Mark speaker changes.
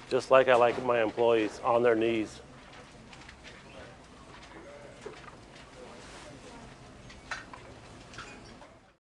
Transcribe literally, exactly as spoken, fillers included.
Speaker 1: just like I like my employees on their knees.